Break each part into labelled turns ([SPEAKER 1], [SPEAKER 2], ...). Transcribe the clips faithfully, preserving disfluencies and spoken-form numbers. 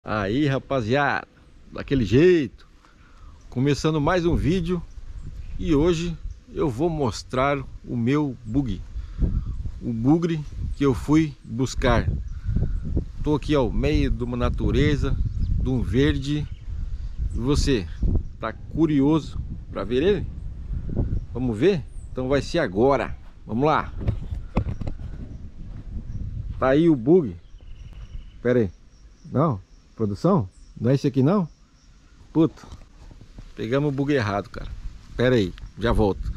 [SPEAKER 1] Aí, rapaziada, daquele jeito, começando mais um vídeo. E hoje eu vou mostrar o meu bug, o bugre que eu fui buscar. Tô aqui ao meio de uma natureza, de um verde. E você, tá curioso para ver ele? Vamos ver? Então vai ser agora. Vamos lá. Tá aí o bug. Pera aí. Não, produção? Não é esse aqui não? Puta, pegamos o bug errado, cara. Pera aí, já volto.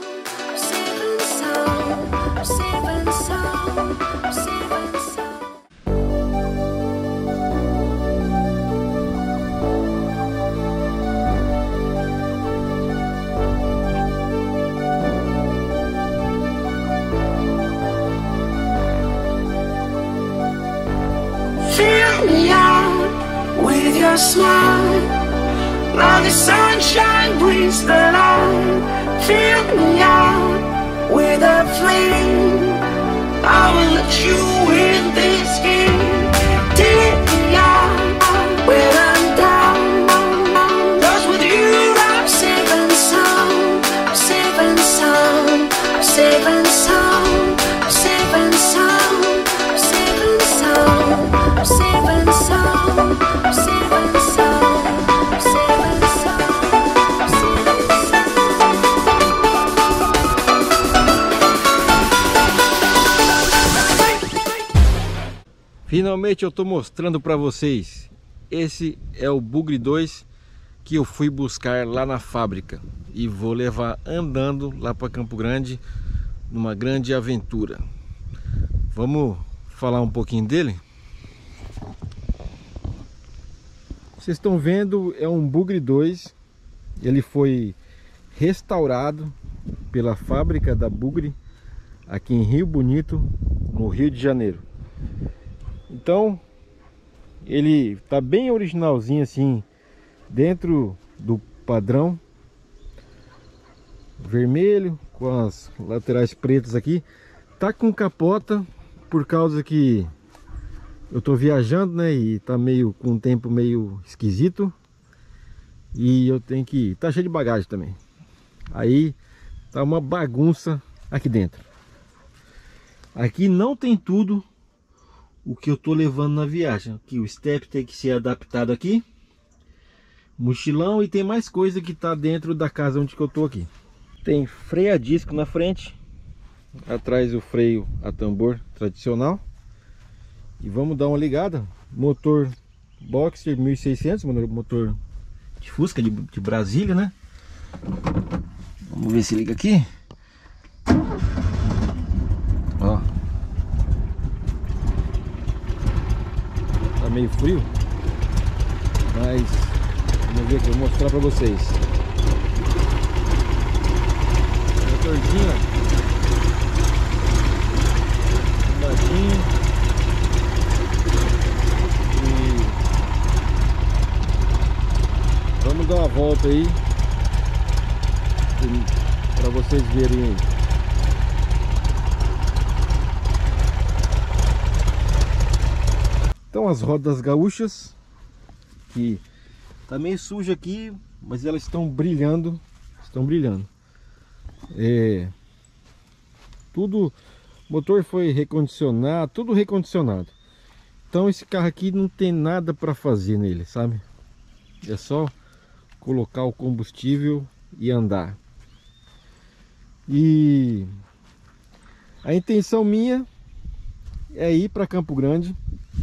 [SPEAKER 2] Your smile, now the sunshine brings the light. Fill me out with a flame. I will let you in this game. Take me out when I'm down. 'Cause with you I'm safe and sound. I'm safe and sound. I'm safe and sound. I'm safe and sound. I'm safe and sound. I'm safe and sound. I'm safe and sound. I'm safe and sound. I'm safe and sound.
[SPEAKER 1] Finalmente eu tô mostrando pra vocês. Esse é o Bugre dois que eu fui buscar lá na fábrica e vou levar andando lá para Campo Grande numa grande aventura. Vamos falar um pouquinho dele? Vocês estão vendo, é um Bugre dois. Ele foi restaurado pela fábrica da Bugre aqui em Rio Bonito, no Rio de Janeiro. Então ele tá bem originalzinho assim, dentro do padrão vermelho, com as laterais pretas aqui. Tá com capota por causa que eu tô viajando, né, e tá meio com um tempo meio esquisito. E eu tenho que... tá cheio de bagagem também. Aí tá uma bagunça aqui dentro. Aqui não tem tudo o que eu tô levando na viagem. Aqui o step tem que ser adaptado aqui. Mochilão, e tem mais coisa que tá dentro da casa onde que eu tô aqui. Tem freio a disco na frente. Atrás o freio a tambor tradicional. E vamos dar uma ligada. Motor Boxer mil e seiscentos, motor de Fusca de, de Brasília, né? Vamos ver se liga aqui. Ó. Tá meio frio, mas vamos ver aqui, eu vou mostrar pra vocês. Motorzinho, ó. Vamos dar uma volta aí para vocês verem aí. Então as rodas gaúchas, que tá meio suja aqui, mas elas estão brilhando, estão brilhando. É, tudo, motor foi recondicionado, tudo recondicionado. Então esse carro aqui não tem nada para fazer nele, sabe? É só colocar o combustível e andar. E a intenção minha é ir para Campo Grande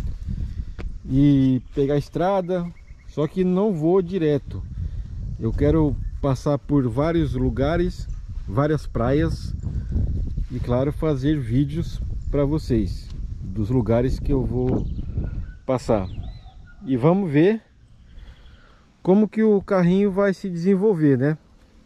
[SPEAKER 1] e pegar a estrada, só que não vou direto. Eu quero passar por vários lugares, várias praias e, claro, fazer vídeos para vocês dos lugares que eu vou passar. E vamos ver como que o carrinho vai se desenvolver, né?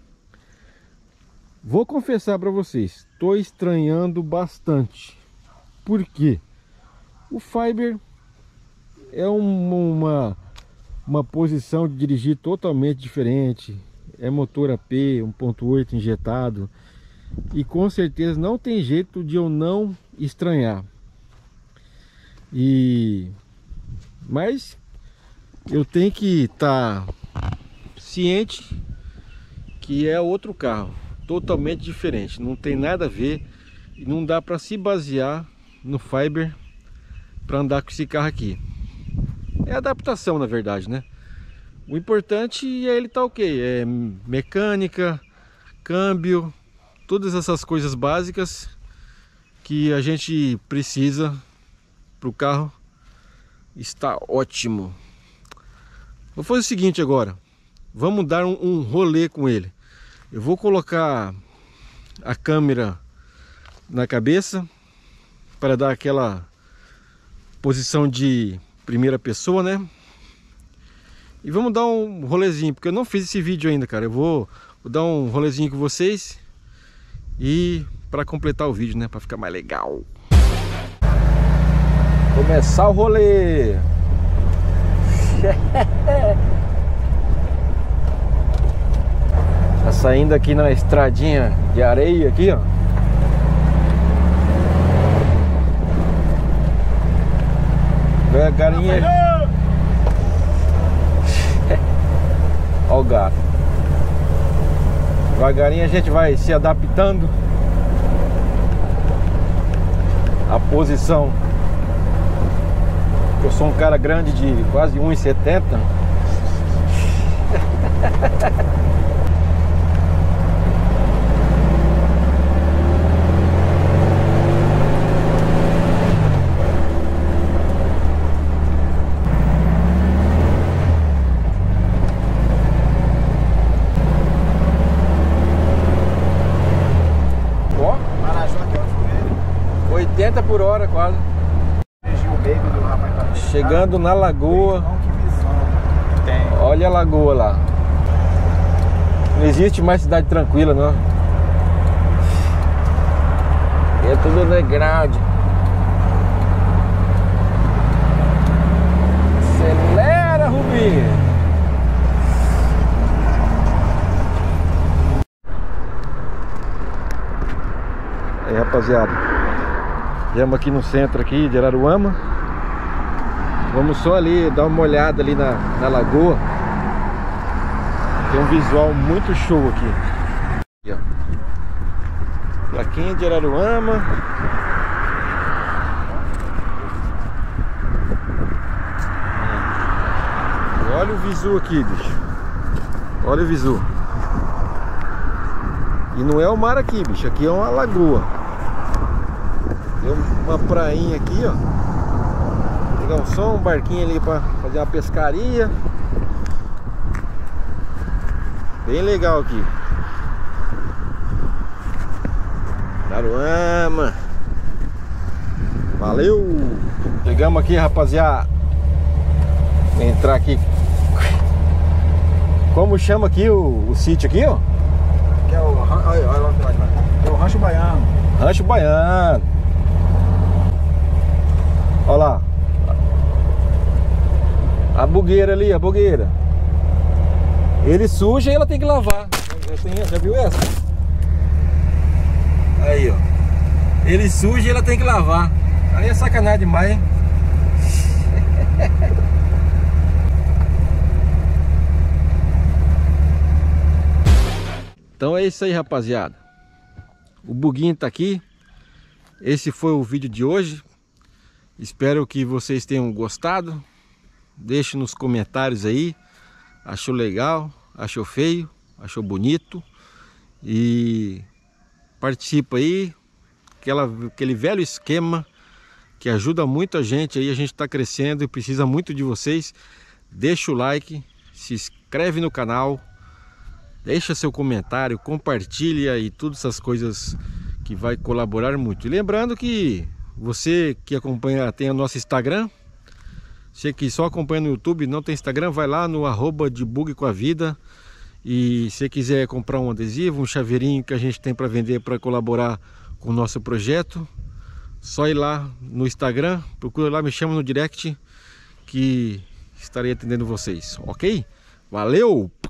[SPEAKER 1] Vou confessar para vocês, estou estranhando bastante. Por quê? O Fiber é um, uma, uma posição de dirigir totalmente diferente. É motor A P, um ponto oito injetado. E com certeza não tem jeito de eu não estranhar. E... mas eu tenho que estar tá ciente que é outro carro, totalmente diferente, não tem nada a ver e não dá para se basear no Fiber para andar com esse carro aqui. É adaptação, na verdade, né? O importante é ele tá ok, é mecânica, câmbio, todas essas coisas básicas que a gente precisa para o carro. Está ótimo. Vou fazer o seguinte agora, vamos dar um, um rolê com ele. Eu vou colocar a câmera na cabeça para dar aquela posição de primeira pessoa, né? E vamos dar um rolezinho, porque eu não fiz esse vídeo ainda, cara. Eu vou, vou dar um rolezinho com vocês e para completar o vídeo, né, para ficar mais legal. Começar o rolê. Tá saindo aqui na estradinha de areia aqui, ó. Devagarinho. Olha o gato. Devagarinho a gente vai se adaptando à posição. Eu sou um cara grande de quase um e setenta. Ó, oitenta por hora quase. Chegando na lagoa. Olha a lagoa lá. Não existe mais cidade tranquila, não. É tudo underground. Acelera, Rubinho. Aí, rapaziada, viemos aqui no centro aqui de Araruama. Vamos só ali dar uma olhada ali na, na lagoa. Tem um visual muito show aqui. Aqui, ó. Plaquinha de Araruama. E olha o visu aqui, bicho. Olha o visu. E não é o mar aqui, bicho. Aqui é uma lagoa. Tem uma prainha aqui, ó. Um som, um barquinho ali para fazer uma pescaria. Bem legal aqui. Araruama. Valeu. Chegamos aqui, rapaziada. Vou entrar aqui. Como chama aqui o, o sítio aqui, ó?
[SPEAKER 3] Que é o, olha, olha, olha, é o Rancho Baiano.
[SPEAKER 1] Rancho Baiano. Olha lá. A bugueira ali, a bugueira. Ele suja e ela tem que lavar. Já, tem, já viu essa? Aí, ó. Ele suja e ela tem que lavar. Aí é sacanagem demais, hein? Então é isso aí, rapaziada. O buguinho tá aqui. Esse foi o vídeo de hoje. Espero que vocês tenham gostado. Deixe nos comentários aí. Achou legal? Achou feio? Achou bonito? E participa aí. Aquela, aquele velho esquema que ajuda muito a gente aí. A gente está crescendo e precisa muito de vocês. Deixa o like, se inscreve no canal, deixa seu comentário, compartilha e todas essas coisas que vai colaborar muito. E lembrando que você que acompanha, tem o nosso Instagram. Você que só acompanha no YouTube, não tem Instagram, vai lá no arroba de bug com a vida. E se quiser comprar um adesivo, um chaveirinho que a gente tem para vender para colaborar com o nosso projeto, só ir lá no Instagram, procura lá, me chama no direct que estarei atendendo vocês, ok? Valeu!